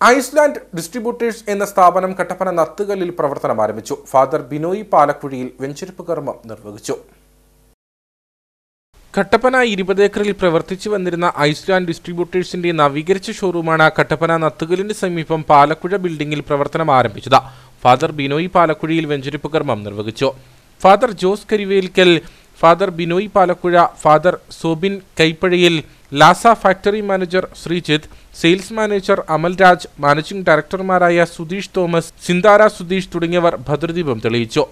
Iceland distributors എന്ന സ്ഥാപനം കട്ടപ്പന നത്തുകല്ലിൽ പ്രവർത്തനം ആരംഭിച്ചു. ഫാദർ ബിനോയ് പാലക്കുഴിയിൽ വെഞ്ചരിപ്പ് കർമ്മം നിർവഹിച്ചു. കട്ടപ്പന 20 ഏക്കറിൽ പ്രവർത്തിച്ചു വന്നിരുന്ന ഐസ്ലാൻഡ് ഡിസ്ട്രിബ്യൂട്ടേഴ്സിന്റെ നവീകരിച്ച ഷോറൂമാണ് കട്ടപ്പന നത്തുകല്ലിന് സമീപം പാലക്കുഴ ബിൽഡിംഗിൽ പ്രവർത്തനം ആരംഭിച്ചത്. ഫാദർ ബിനോയ് പാലക്കുഴിയിൽ വെഞ്ചരിപ്പ് കർമ്മം നിർവഹിച്ചു. Father Jose Karivelkal, father Binoy Palakuzha, father Sobin Kaippazhayil, Lasa factory manager Sreejith, sales manager Amalraj, managing ഡയറക്ടർമാരായ സുധീഷ് തോമസ്, സിന്താര സുധീഷ് തുടങ്ങിയവർ ഭദ്രദീപം തെളിയിച്ചു.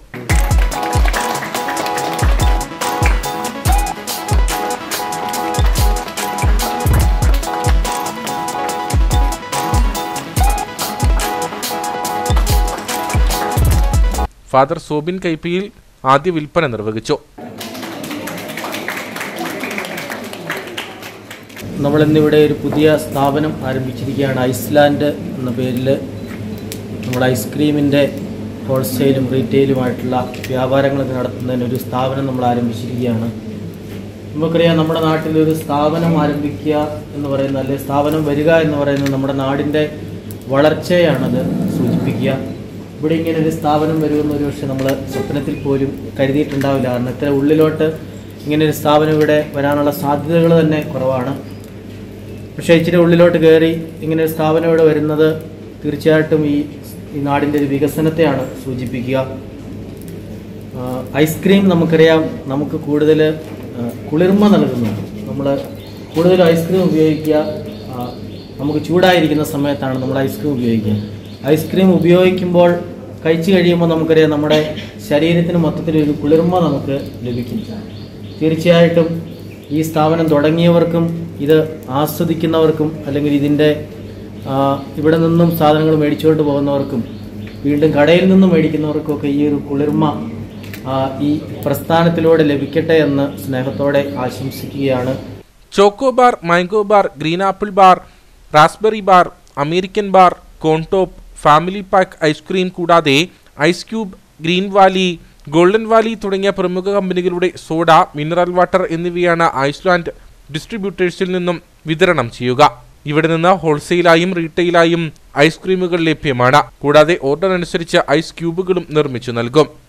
ഫാദർ സോബിൻ കൈപ്പയിൽ ആദ്യ വിൽപ്പന നിർവഹിച്ചു. നമ്മളിന്നിവിടെ ഒരു പുതിയ സ്ഥാപനം ആരംഭിച്ചിരിക്കുകയാണ്. ഐസ്ലാൻഡ് എന്ന പേരിൽ നമ്മൾ ഐസ്ക്രീമിൻ്റെ ഹോൾസെയിലും റീറ്റെയിലുമായിട്ടുള്ള വ്യാപാരങ്ങളൊക്കെ നടത്തുന്നതിനൊരു സ്ഥാപനം നമ്മൾ ആരംഭിച്ചിരിക്കുകയാണ്. നമുക്കറിയാം, നമ്മുടെ നാട്ടിലൊരു സ്ഥാപനം ആരംഭിക്കുക എന്ന് പറയുന്നത്, അല്ലെങ്കിൽ സ്ഥാപനം വരിക എന്ന് പറയുന്നത് നമ്മുടെ നാടിൻ്റെ വളർച്ചയാണത് സൂചിപ്പിക്കുക. ഇവിടെ ഇങ്ങനെ ഒരു സ്ഥാപനം വരുമെന്ന് ഒരു പക്ഷേ നമ്മൾ സ്വപ്നത്തിൽ പോലും കരുതിയിട്ടുണ്ടാവില്ല. കാരണം ഇത്ര ഉള്ളിലോട്ട് ഇങ്ങനൊരു സ്ഥാപനം ഇവിടെ വരാനുള്ള സാധ്യതകൾ തന്നെ കുറവാണ്. പക്ഷേ ഇച്ചിരി ഉള്ളിലോട്ട് കയറി ഇങ്ങനെ ഒരു സ്ഥാപനം ഇവിടെ വരുന്നത് തീർച്ചയായിട്ടും ഈ നാടിൻ്റെ ഒരു വികസനത്തെയാണ് സൂചിപ്പിക്കുക. ഐസ്ക്രീം നമുക്കറിയാം, നമുക്ക് കൂടുതൽ കുളിർമ നൽകുന്നുണ്ട്. നമ്മൾ കൂടുതൽ ഐസ്ക്രീം ഉപയോഗിക്കുക നമുക്ക് ചൂടായിരിക്കുന്ന സമയത്താണ് നമ്മൾ ഐസ്ക്രീം ഉപയോഗിക്കുക. ഐസ്ക്രീം ഉപയോഗിക്കുമ്പോൾ കഴിച്ചു കഴിയുമ്പോൾ നമുക്കറിയാം നമ്മുടെ ശരീരത്തിന് മൊത്തത്തിലൊരു കുളിർമ നമുക്ക് ലഭിക്കും. തീർച്ചയായിട്ടും ഈ സ്ഥാപനം തുടങ്ങിയവർക്കും ഇത് ആസ്വദിക്കുന്നവർക്കും അല്ലെങ്കിൽ ഇവിടെ നിന്നും സാധനങ്ങൾ മേടിച്ചുകൊണ്ട് പോകുന്നവർക്കും വീണ്ടും കടയിൽ നിന്നും മേടിക്കുന്നവർക്കൊക്കെ ഈ ഒരു കുളിർമ ഈ പ്രസ്ഥാനത്തിലൂടെ ലഭിക്കട്ടെ എന്ന് സ്നേഹത്തോടെ ആശംസിക്കുകയാണ്. Choco bar, mango bar, green apple bar, raspberry bar, American bar, cone top, family pack ice cream കൂടാതെ ice cube, green valley, golden valley തുടങ്ങിയ പ്രമുഖ കമ്പനികളുടെ സോഡ, മിനറൽ വാട്ടർ എന്നിവയാണ് ഐസ്ലാൻഡ് ഡിസ്ട്രിബ്യൂട്ടേഴ്സിൽ നിന്നും വിതരണം ചെയ്യുക. ഇവിടെ നിന്ന് ഹോൾസെയിലായും റീറ്റെയിലായും ഐസ്ക്രീമുകൾ ലഭ്യമാണ്. കൂടാതെ ഓർഡർ അനുസരിച്ച് ഐസ് ക്യൂബുകളും നിർമ്മിച്ചു നൽകും.